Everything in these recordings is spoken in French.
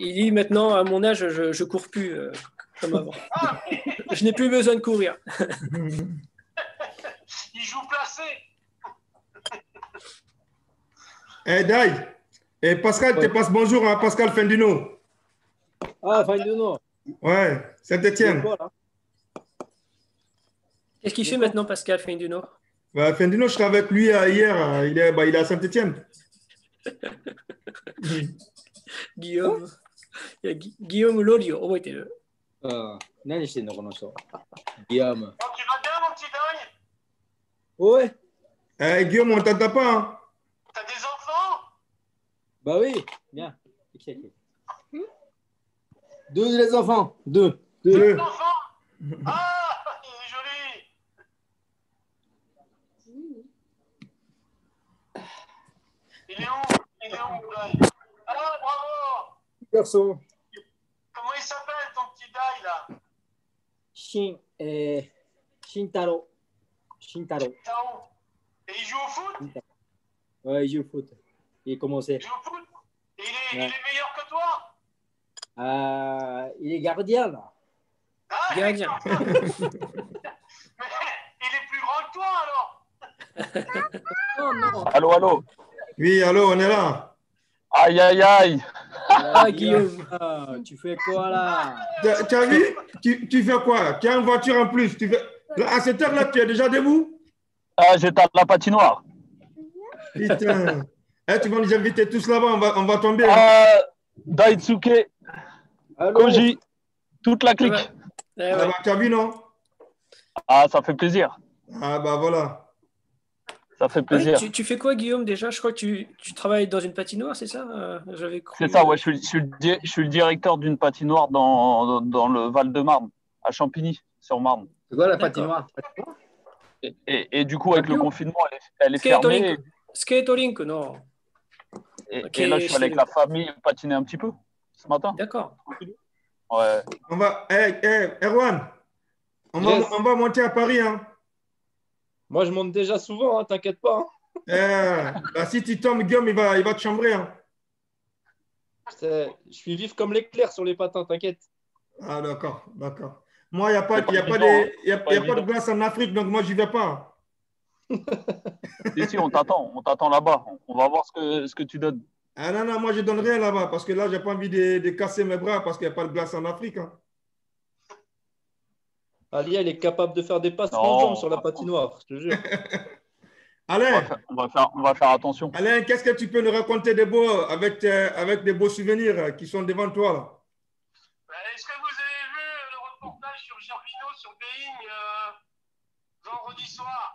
Il dit maintenant, à mon âge, je cours plus comme avant. Je n'ai plus besoin de courir. Il joue placé. Eh, Dai. Et Pascal, te passe bonjour à Pascal Fendino. Ah, Fendino. Ouais, Saint-Etienne. Qu'est-ce qu'il fait maintenant, Pascal Fendino? Bah, Fendino, je serai avec lui hier. Il est à Saint-Etienne. Guillaume. Guillaume Lolio, 覚えてる? 何してんのこの人。Guillaume. Oh, tu vas bien, mon petit Dai? Ouais. Eh, Guillaume, on t'entend pas. Hein? T'as des enfants? Bah oui, bien. Deux les enfants. Deux. Deux. Enfants? Ah, il est joli. Il est où, Dai? Ah, bravo. Garçon. Comment il s'appelle, ton petit Dai, là? Shintaro. Tao. Et il joue au foot? Ouais, il joue au foot. Il est commencé. Il joue au foot? Et il est meilleur que toi? Il est gardien, là. Ah, Gardien. Mais il est plus grand que toi, alors? Non. Allô, allô. Oui, allô, on est là. Aïe, aïe, aïe. Ah, Guillaume. Tu fais quoi, là? Tu as vu? Tu fais quoi? Tu as une voiture en plus. À cette heure-là, tu es déjà debout? Ah, j'étais à la patinoire. Putain. Eh, tu vas nous inviter tous là-bas, on va tomber. Hein. Daisuke, Koji, toute la clique. Ouais. Ah, bah, tu as vu, non? Ah, ça fait plaisir. Ah, bah voilà. Ça fait plaisir. Oui, tu fais quoi, Guillaume, déjà? Je crois que tu travailles dans une patinoire, c'est ça? J'avais cru... C'est ça, ouais. Je suis le directeur d'une patinoire dans le Val-de-Marne, à Champigny-sur-Marne. C'est quoi la patinoire? Et du coup, avec le confinement, elle est fermée. Skaterink, non. Et là, je suis allé avec la famille patiner un petit peu ce matin. D'accord. Ouais. On va, Erwan, on va monter à Paris. Hein. Moi, je monte déjà souvent, hein, t'inquiète pas. Hein. Bah, si tu tombes, Guillaume, il va te chambrer. Hein. Je suis vif comme l'éclair sur les patins, t'inquiète. Ah, d'accord. Moi, il n'y a pas de glace en Afrique, donc moi, je n'y vais pas. Si, on t'attend là-bas. On va voir ce que tu donnes. Ah non, moi, je ne donne rien là-bas parce que là, je n'ai pas envie de casser mes bras parce qu'il n'y a pas de glace en Afrique. Hein. Ali, elle est capable de faire des passes en jambes sur la patinoire, je te jure. Alain, on va faire attention. Alain, qu'est-ce que tu peux nous raconter de beau avec des beaux souvenirs qui sont devant toi là? Est-ce que vous avez vu le reportage sur Gervino sur Being vendredi soir?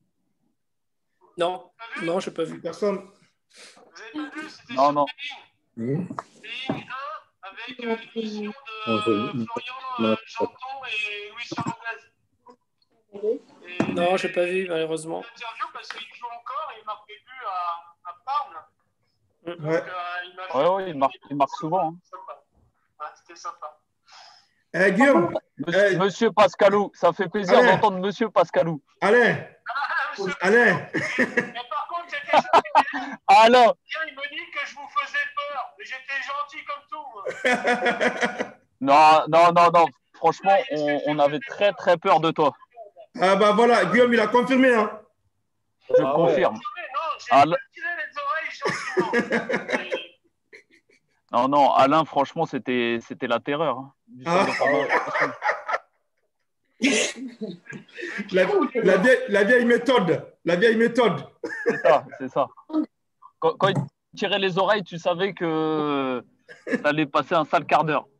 Non, je n'ai pas vu. Personne. Vous n'avez pas vu? C'était Non, sur non. Being 1 avec l'émission de Florian Janton et Louis Fernandez. Non, je n'ai pas vu, malheureusement. Une interview parce qu'il joue encore et il marque des buts à Parme. Ouais. Donc, il marque souvent. Hein. C'était sympa. Guillaume. Monsieur Pascalou, ça fait plaisir d'entendre Monsieur Pascalou. Alain. Mais par contre, j'étais gentil. Alors. Il me dit que je vous faisais peur, mais j'étais gentil comme tout. Non. Franchement, on avait très très peur de toi. Ah bah voilà, Guillaume, il a confirmé. Hein. Je confirme. Non, j'ai tiré les oreilles gentiment. Non, Alain, franchement, c'était la terreur. Hein, la vieille méthode. C'est ça. Quand il tirait les oreilles, tu savais que ça allait passer un sale quart d'heure.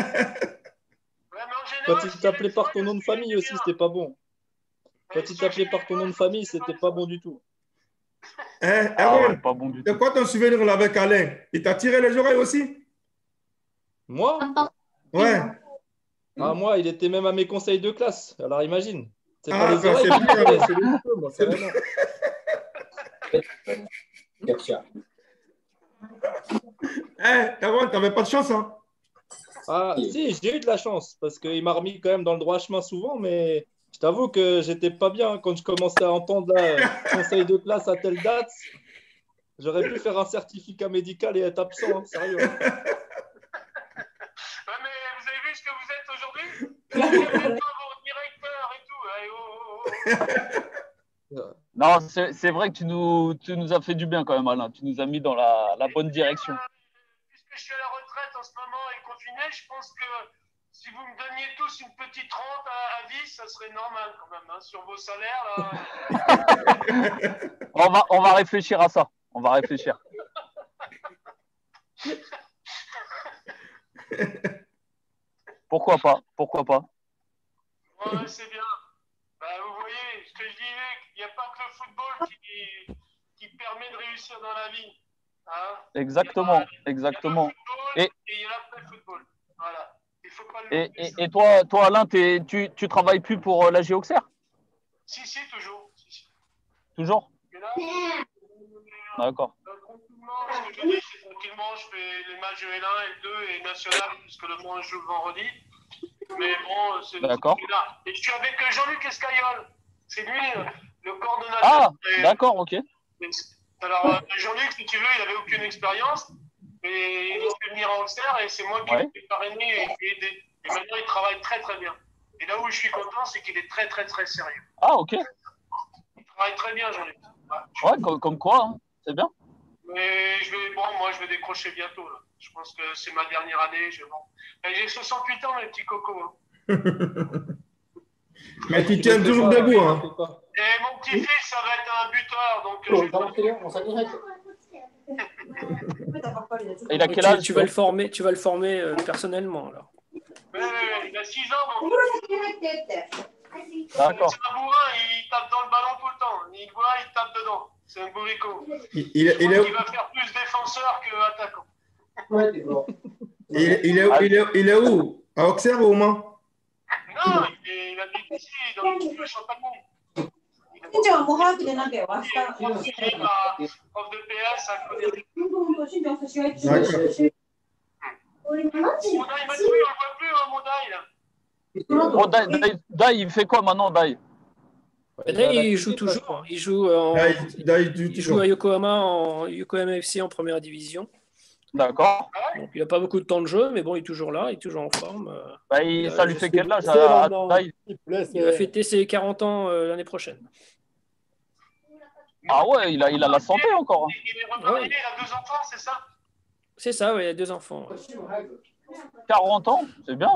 Quand il t'appelait par ton nom de famille aussi, c'était pas bon. Quand il t'appelait par ton nom de famille, c'était pas bon du tout. Pas bon du tout. C'est quoi ton souvenir là avec Alain? Il t'a tiré les oreilles aussi? Moi? Ouais. Ah, moi, il était même à mes conseils de classe. Alors imagine. C'est pas les ça, oreilles, c'est le micro, moi, c'est vraiment. Erwan, t'avais pas de chance, hein? Ah, si, j'ai eu de la chance parce qu'il m'a remis quand même dans le droit chemin souvent, mais je t'avoue que j'étais pas bien quand je commençais à entendre conseil de classe à telle date. J'aurais pu faire un certificat médical et être absent, hein, sérieux. Non, c'est vrai que tu nous as fait du bien quand même, Alain. Tu nous as mis dans la bonne direction. Puisque je suis à la retraite en ce moment et confiné, je pense que si vous me donniez tous une petite rente à vie, ça serait normal quand même, hein, sur vos salaires. Là. On va réfléchir à ça. On va réfléchir. Pourquoi pas? Pourquoi pas? Ouais, c'est bien. Bah, vous voyez, ce que je disais, il n'y a pas que le football qui permet de réussir dans la vie. Hein, exactement, exactement. Il y a le football et il y a l'après-football. Voilà. Il faut pas le et toi, Alain, tu travailles plus pour l'AG Auxerre? Si, toujours. Si. Toujours? D'accord. Tranquillement, ce que je dis, c'est tranquillement, je fais les matchs de L1, L2 et national, puisque le Mans joue le vendredi. Mais bon, c'est là. Et je suis avec Jean-Luc Escaillol. C'est lui, le coordonnateur. Ah, d'accord, ok. Alors, Jean-Luc, si tu veux, il n'avait aucune expérience. Mais il a fait venir à Auxerre et c'est moi qui l'ai parrainé et aidé. Et maintenant, il travaille très, très bien. Et là où je suis content, c'est qu'il est très, très, très sérieux. Ah, ok. Il travaille très bien, Jean-Luc. Ouais, comme quoi, hein. C'est bien. Mais moi, je vais décrocher bientôt. Là. Je pense que c'est ma dernière année. J'ai 68 ans, mes petits cocos. Hein. Mais tu tiens toujours debout. Hein. Et mon petit-fils, ça va être un buteur. Donc, il a quel âge? Tu vas le former personnellement alors. Il a 6 ans. D'accord. C'est un bourrin, il tape dans le ballon tout le temps. Il voit, il tape dedans. C'est un bourrico. Il va faire plus défenseur qu'attaquant. Il est où? À Auxerre ou au Mans? Non, il habite ici, dans le Champagne. Il est prof de PS à côté. Modaï m'a dit oui, on ne voit plus, Modaï. Bon, Dai, il fait quoi maintenant, Dai? Il joue toujours. Il joue à Yokohama FC en première division. D'accord. Donc, il n'a pas beaucoup de temps de jeu, mais bon, il est toujours là, il est toujours en forme. Ça lui fait quel âge à Dai? Il va fêter ses 40 ans l'année prochaine. Ah ouais, il a la santé encore. Hein. Il est remarié, il a 2 enfants, c'est ça? C'est ça, oui, il a 2 enfants. 40 ans, c'est bien.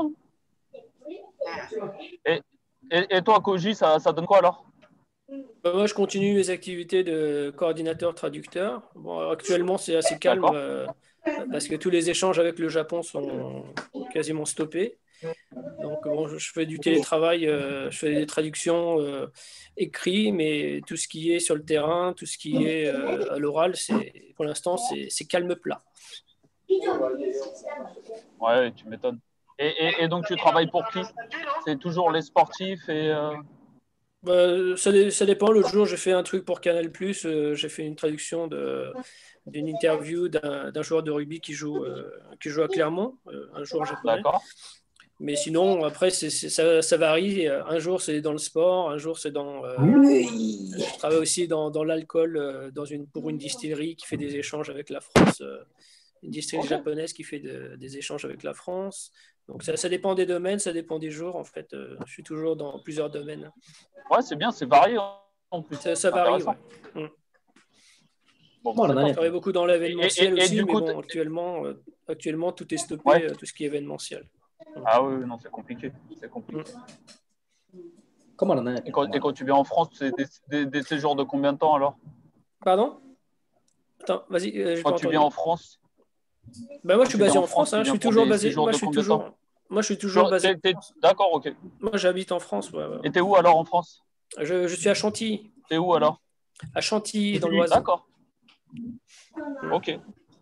Hein. Et toi, Koji, ça donne quoi alors? Moi, je continue mes activités de coordinateur traducteur. Bon, actuellement, c'est assez calme parce que tous les échanges avec le Japon sont quasiment stoppés. Donc, bon, je fais du télétravail, je fais des traductions écrites, mais tout ce qui est sur le terrain, tout ce qui est à l'oral, pour l'instant, c'est calme plat. Ouais, tu m'étonnes. Et donc, tu travailles pour qui? C'est toujours les sportifs et… Ça dépend. L'autre jour, j'ai fait un truc pour Canal+. J'ai fait une traduction d'une interview d'un joueur de rugby qui joue à Clermont, un joueur japonais. D'accord. Mais sinon, après, ça varie. Un jour, c'est dans le sport. Un jour, c'est dans… Je travaille aussi dans l'alcool pour une distillerie qui fait des échanges avec la France. Une distillerie japonaise qui fait des échanges avec la France. Donc, ça dépend des domaines, ça dépend des jours. En fait, je suis toujours dans plusieurs domaines. Ouais, c'est bien, c'est varié en plus. Ça varie, ouais. Bon, je travaille beaucoup dans l'événementiel aussi, mais bon, actuellement, tout est stoppé, tout ce qui est événementiel. Ah oui, non, c'est compliqué. C'est compliqué. Comment et quand tu viens en France, c'est des séjours de combien de temps alors? Pardon? Attends, vas-y. Quand tu viens en France? Moi, je suis basé en France. Je suis toujours basé. Moi, je suis toujours basé. D'accord, ok. Moi, j'habite en France. Ouais. Et t'es où alors en France? Je suis à Chantilly. T'es où alors? À Chantilly, dans l'Oise. D'accord. Ok.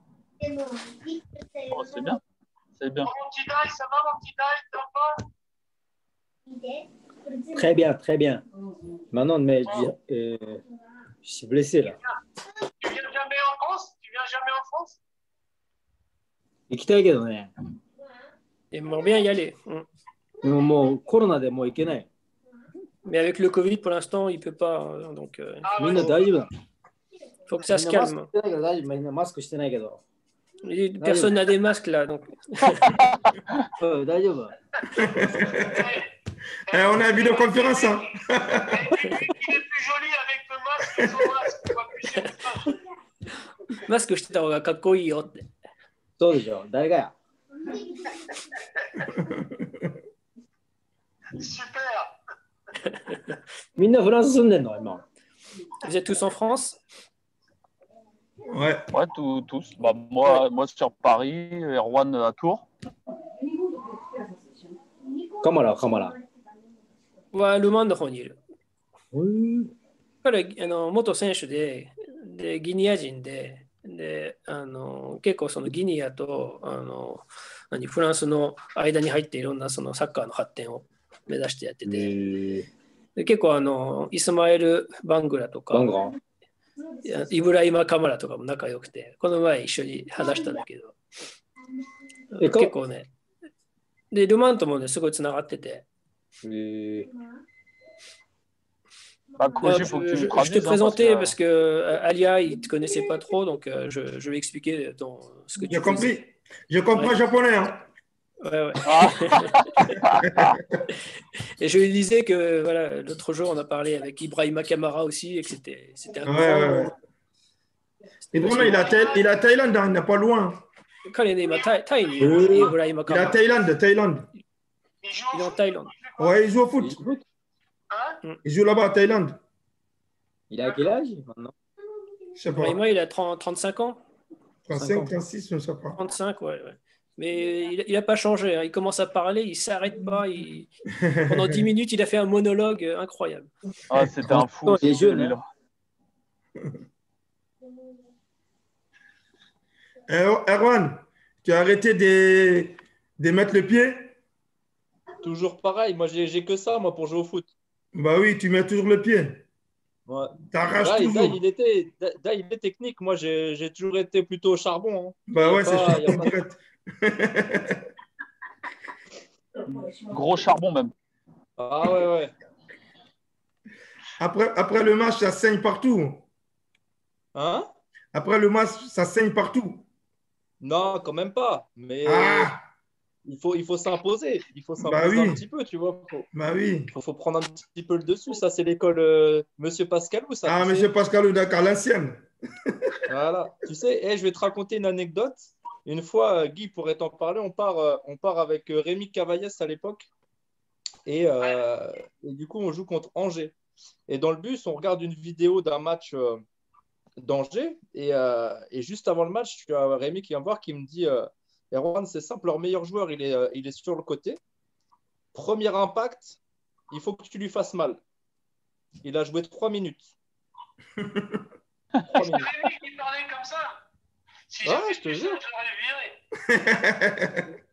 Oh, c'est bien. C'est bien. Mon petit Dai, ça va, mon petit Dai? Très bien, très bien. Maintenant, mais je suis blessé là. Tu viens jamais en France? 行きたいけどね。 J'aimerais bien y aller. もうコロナでもう行けない。 Mais avec le Covid, pour l'instant, il ne peut pas. Donc, みんな大丈夫だ。 il faut que ça se calme. みんなマスクしてないけど。 Personne n'a des masques là. Donc. 大丈夫。 On a une vidéoconférence. Hein. Il est plus joli avec le masque que sans masque. On voit plus son visage. マスクしてた方がかっこいいよって。 そうでしょ。誰がや。 Super. みんなフランス住んでんの今。 Vous êtes tous en France? Ouais. Ouais, tous. Bah, moi sur Paris, Erwan à Tours. カマラ、カマラ。 はルマンの方にいる。 うん彼元選手でギニア人で、結構そのギニアとフランスの間に入っていろんなそのサッカーの発展を目指してやってて、で結構イスマエル・バングラとかバンガイブライマ・カマラとかも仲良くて、この前一緒に話したんだけど、結構ね、でルマンともねすごいつながってて。 Bah, Koji, faut que tu me je te traduises, hein, présentais parce parce que Alia, il ne te connaissait pas trop, donc je vais expliquer ce que tu J'ai compris. faisais. Je comprends Ouais. japonais. Hein. Ouais. Ah. Et je lui disais que voilà, l'autre jour, on a parlé avec Ibrahima Kamara aussi, et que c'était un grand moment. Ibrahima, il a Thaïlande, hein, il n'est pas loin. Quand il est né, Thaï, Ibrahima Il a Kamara. Thaïlande. Il est en Thaïlande. Ouais, il joue au foot. Hein? Il joue là-bas à Thaïlande. Il a quel âge maintenant? Je sais pas. Ibrahima, il a 35 ans. 35, 36, je ne sais pas. 35, ouais. Mais il n'a pas changé. Hein. Il commence à parler, il ne s'arrête pas. Pendant 10 minutes, il a fait un monologue incroyable. Ah, c'était un fou. Il est jeune, celui-là. Erwan, tu as arrêté de mettre le pied? Toujours pareil, moi j'ai que ça moi pour jouer au foot. Bah oui, tu mets toujours le pied. Ouais. T'arraches toujours. Là, il est technique. Moi, j'ai toujours été plutôt au charbon. Hein. Bah ouais, c'est pas- charbon direct. Gros charbon même. Ah ouais. Après le match, ça saigne partout. Hein? Après le match, ça saigne partout. Non, quand même pas. Mais Ah, il faut s'imposer. Il faut Bah s'imposer oui. un petit peu, tu vois. bah oui. Faut prendre un petit peu le dessus. Ça, c'est l'école Monsieur Pascalou, ça. Ah, tu sais. monsieur Pascal Oudakar, l'ancienne. Voilà. Tu sais, je vais te raconter une anecdote. Une fois, Guy pourrait t'en parler. On part avec Rémi Cavaillès à l'époque. Et du coup, on joue contre Angers. Et dans le bus, on regarde une vidéo d'un match d'Angers. Et juste avant le match, tu as Rémi qui vient me voir qui me dit Erwan, c'est simple, leur meilleur joueur, il est sur le côté. Premier impact, il faut que tu lui fasses mal. Il a joué 3 minutes. 3 minutes. Rémi qui parlait comme ça. Si Ouais, j'avais je te pu ça, jure. j'aurais viré.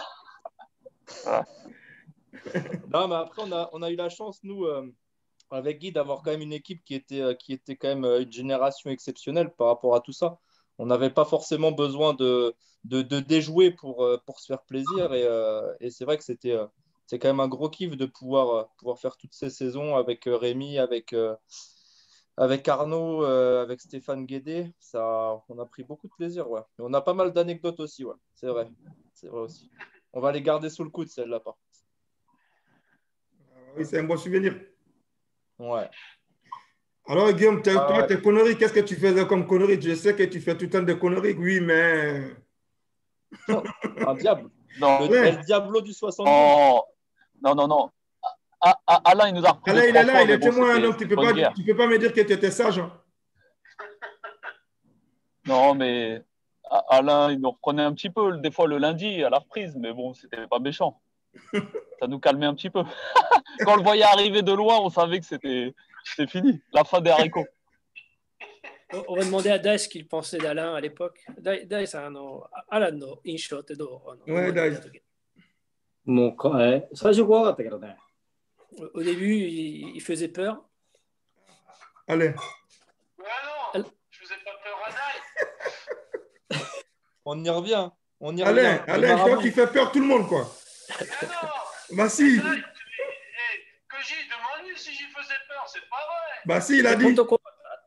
Non, mais après, on a eu la chance, nous, avec Guy, d'avoir quand même une équipe qui était quand même une génération exceptionnelle par rapport à tout ça. On n'avait pas forcément besoin de déjouer pour se faire plaisir. Et c'est vrai que c'est quand même un gros kiff de pouvoir faire toutes ces saisons avec Rémi, avec Arnaud, avec Stéphane Guédé. On a pris beaucoup de plaisir. Ouais. Et on a pas mal d'anecdotes aussi. Ouais. C'est vrai aussi. On va les garder sous le coude, celles-là. Par contre. Oui, c'est un bon souvenir. Ouais. Alors, Guillaume, toi, ouais. tes conneries, qu'est-ce que tu faisais comme conneries? Je sais que tu fais tout le temps des conneries, oui, mais. Un diable. Non, El Diablo du 72. non. Alain, il nous a repris. Alain, il est là, il est bon, témoin, c'était donc tu ne bonne guerre. peux pas me dire que tu étais sage. Hein. Non, mais Alain, il nous reprenait un petit peu, des fois le lundi à la reprise, mais bon, c'était pas méchant. Ça nous calmait un petit peu. Quand on le voyait arriver de loin, on savait que c'était fini, la fin des haricots. On va demander à Dai ce qu'il pensait d'Alain à l'époque. Dai, Alain no inshoってどう？ Ouais, Dai. もう最初怖かったけどね。 Au début, il faisait peur. Allez. Ouais, non, je faisais pas peur à Dai. On y revient. Alain, toi qui fais peur tout le monde, quoi. Mais non, Bah si. Dai, que j'ai demandé si j'y faisais peur, c'est pas vrai. Bah si, il a dit. 本当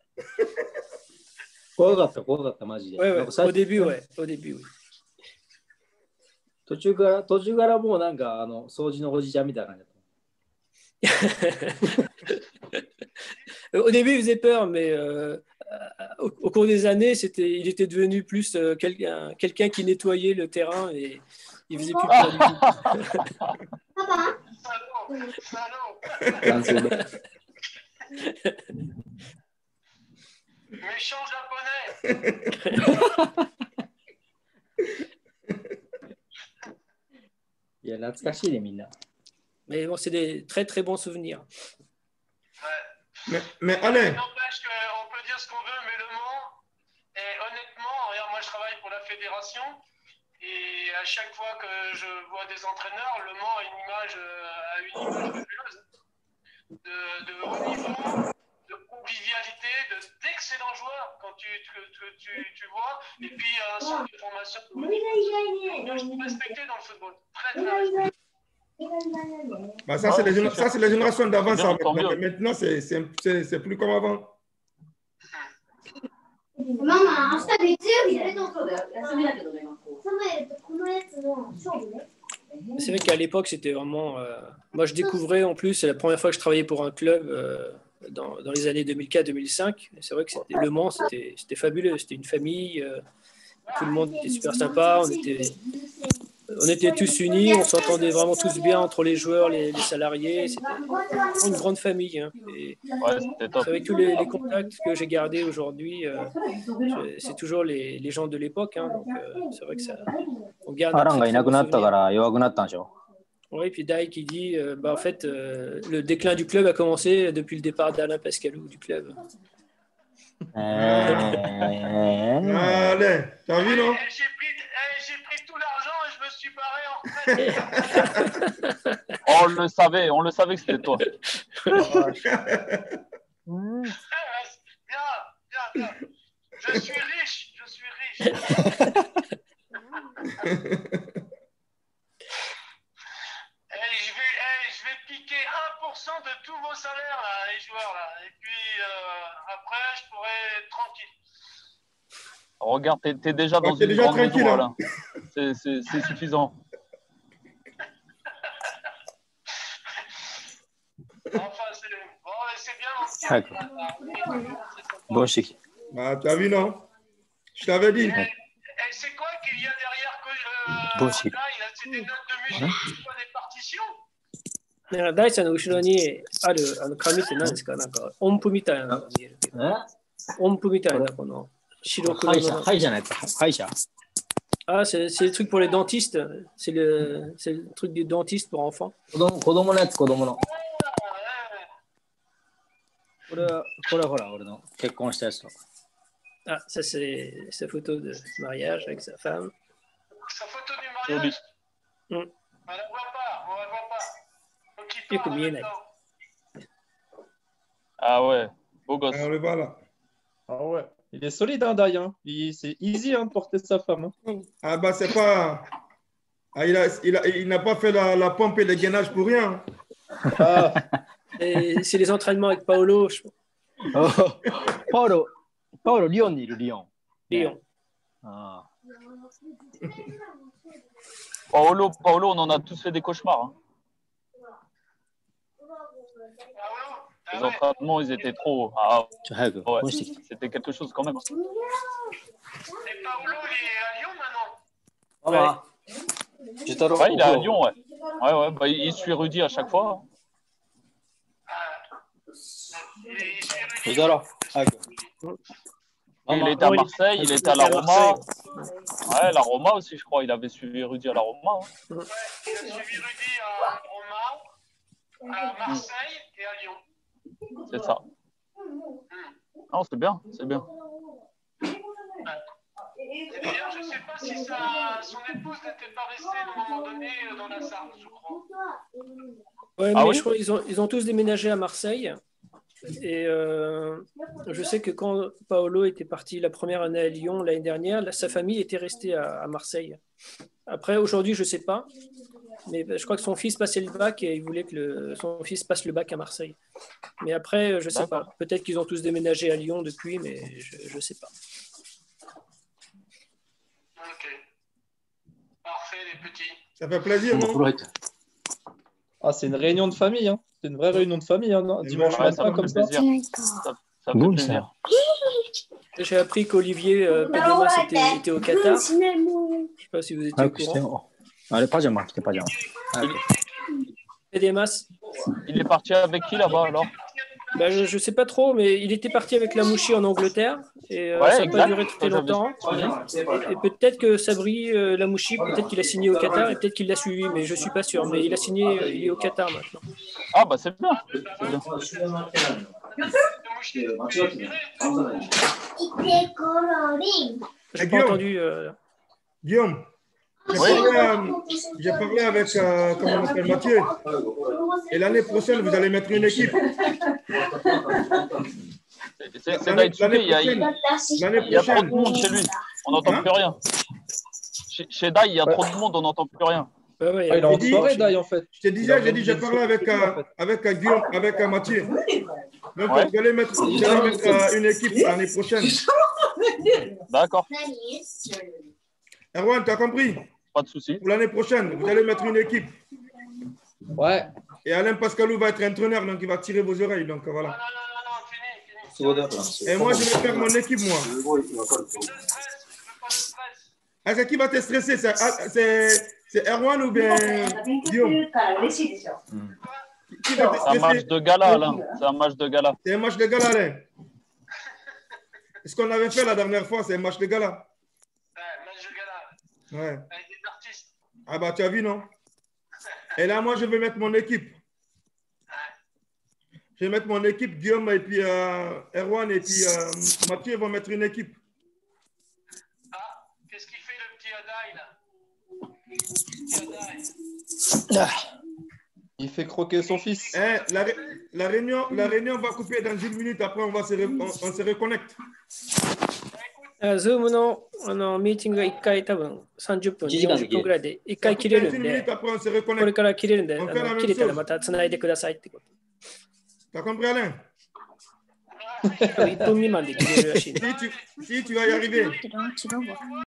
怖かった、マジで。 Ouais, なんか最 au 初 début, ouais. Au début, oui. 途中からもうなんか掃除のおじちゃんみたいな感じだっ Au début, il faisait peur, mais au cours des années, il était devenu plus quelqu'un qui nettoyait le terrain et il faisait plus peur du tout. Salaud. Méchant japonais. いや、懐かしいね、みんな。 Mais bon, c'est des très très bons souvenirs. Mais allez. N'empêche qu'on peut dire ce qu'on veut, mais Le Mans, et honnêtement, regarde, moi je travaille pour la fédération, et à chaque fois que je vois des entraîneurs, Le Mans a une image fabuleuse. De haut niveau, de convivialité, d'excellents joueurs quand tu vois, et puis un centre de formation de haut niveau. Respecté dans le football. Très très respecté. Bah, ça, c'est les générations d'avant. Maintenant, c'est plus comme avant. C'est vrai qu'à l'époque, c'était vraiment... moi, je découvrais en plus, c'est la première fois que je travaillais pour un club dans les années 2004-2005. C'est vrai que Le Mans, c'était fabuleux. C'était une famille. Tout le monde était super sympa. On était tous unis. On s'entendait vraiment tous bien entre les joueurs, les salariés. C'était une grande famille. Hein. C'est avec tous les contacts que j'ai gardés aujourd'hui. C'est toujours les gens de l'époque. Hein, donc, c'est vrai que ça... On garde oui, puis Dai qui dit en fait, le déclin du club a commencé depuis le départ d'Alain Pascalou du club. Allez, t'as vu, non? J'ai pris tout l'argent et je me suis barré en retraite. On le savait que c'était toi. Bien. Je suis riche. Je vais piquer 1% de tous vos salaires, là, les joueurs. Là. Et puis, après, je pourrai être tranquille. Regarde, t'es déjà dans une grande maison, là. C'est suffisant. Enfin, c'est bien. Bon, je sais. Bah, t'as vu, non? Je t'avais dit. Et c'est quoi qu'il y a derrière que c'est des notes de musique, c'est quoi, des partitions? 大ちゃんの後ろにある紙って何ですか？なんか音符みたいなのが見えるけど。音符みたいなこの白黒の。 歯医者のやつ。歯医者。 Ah, c'est le truc pour les dentistes. C'est le truc du dentiste pour enfants. 子供のやつ、子供の。これはほら、俺の結婚したやつと。 Ah, ça c'est sa photo de mariage avec sa femme. Sa photo du mariage? On la voit pas. Ah ouais, beau gosse. On le voit là. Ah ouais, il est solide, hein, Dai. Hein. C'est easy hein, de porter sa femme. Hein. Ah bah c'est pas... Ah, il n'a pas fait la pompe et le gainage pour rien. Ah. C'est les entraînements avec Paolo. Oh, Paolo, Lyon, Lyon. Ah. Paolo, on en a tous fait des cauchemars. Hein. Les entraînements, ils étaient trop. Ah, ouais. C'était quelque chose quand même. Et Paolo, il est à Lyon maintenant? Ouais. Ouais, il est à Lyon, ouais. Ouais. Bah, il suit Rudy à chaque fois. Il était à Marseille, il était à la Roma. Ouais, la Roma aussi, je crois. Il avait suivi Rudy à la Roma. Hein. Ouais, il a suivi Rudy à Roma, à Marseille et à Lyon. C'est ça. Non, c'est bien, c'est bien. Et d'ailleurs, je ne sais pas si son épouse n'était pas restée à un moment donné dans la Sarthe, je crois. Ouais, mais je crois qu'ils ont tous déménagé à Marseille. Et je sais que quand Paolo était parti la première année à Lyon l'année dernière, sa famille était restée à Marseille. Après, aujourd'hui, je ne sais pas. Mais je crois que son fils passait le bac et il voulait que son fils passe le bac à Marseille. Mais après, je ne sais pas. Peut-être qu'ils ont tous déménagé à Lyon depuis, mais je ne sais pas. Ok. Parfait, les petits. Ça fait plaisir, non? Ah, c'est une réunion de famille. Hein. une vraie réunion de famille, hein, non dimanche matin comme ça. Ça me fait plaisir. J'ai appris qu'Olivier Pédémas était au Qatar. Je ne sais pas si vous étiez au courant. Pédémas. Il est parti avec qui là-bas alors? Ben, je ne sais pas trop, mais il était parti avec Lamouchi en Angleterre et ça n'a pas duré très longtemps. Et peut-être que Sabri Lamouchi, peut-être qu'il a signé au Qatar et peut-être qu'il l'a suivi, mais je ne suis pas sûr. Mais il a signé, il est au Qatar maintenant. Ah bah c'est bien. J'ai pas entendu. Guillaume, j'ai parlé avec comment on appelle, Mathieu. Et l'année prochaine, vous allez mettre une équipe. C'est Daïtsuke, il y a trop de monde chez lui. On n'entend plus rien. Chez Dai, il y a trop de monde, on n'entend plus rien. Il est en soirée, Dai, en fait. Je te disais, j'ai parlé avec Guillaume, avec Mathieu. Donc, vous allez mettre une équipe l'année prochaine. D'accord. Erwan, tu as compris? Pas de souci. Pour l'année prochaine, vous allez mettre une équipe. Ouais. Et Alain Pascalou va être entraîneur, donc il va tirer vos oreilles. Donc voilà. Et moi, je vais faire mon équipe, moi. Est-ce qui va te stresser? C'est Erwan ou bien Guillaume? C'est un match de gala, Alain. C'est un match de gala. C'est un match de gala, Alain. Ce qu'on avait fait la dernière fois, c'est un match de gala. Ouais. Avec des artistes. Ah bah tu as vu, non? Et là, moi, je vais mettre mon équipe. Je vais mettre mon équipe, Guillaume et puis Erwan et puis Mathieu vont mettre une équipe. Ah, qu'est-ce qu'il fait le petit Adaï là? Il fait croquer son fils. La réunion va couper dans 10 minutes, après on se reconnecte. Zoom のミーティングが1回多分30分、40分くらいで1回切れるんで、これから切れるんで、切れたらまたつないでくださいってこと。 T'as compris, Alain? 1分未満で切れるらしい。 Si tu vas y arriver.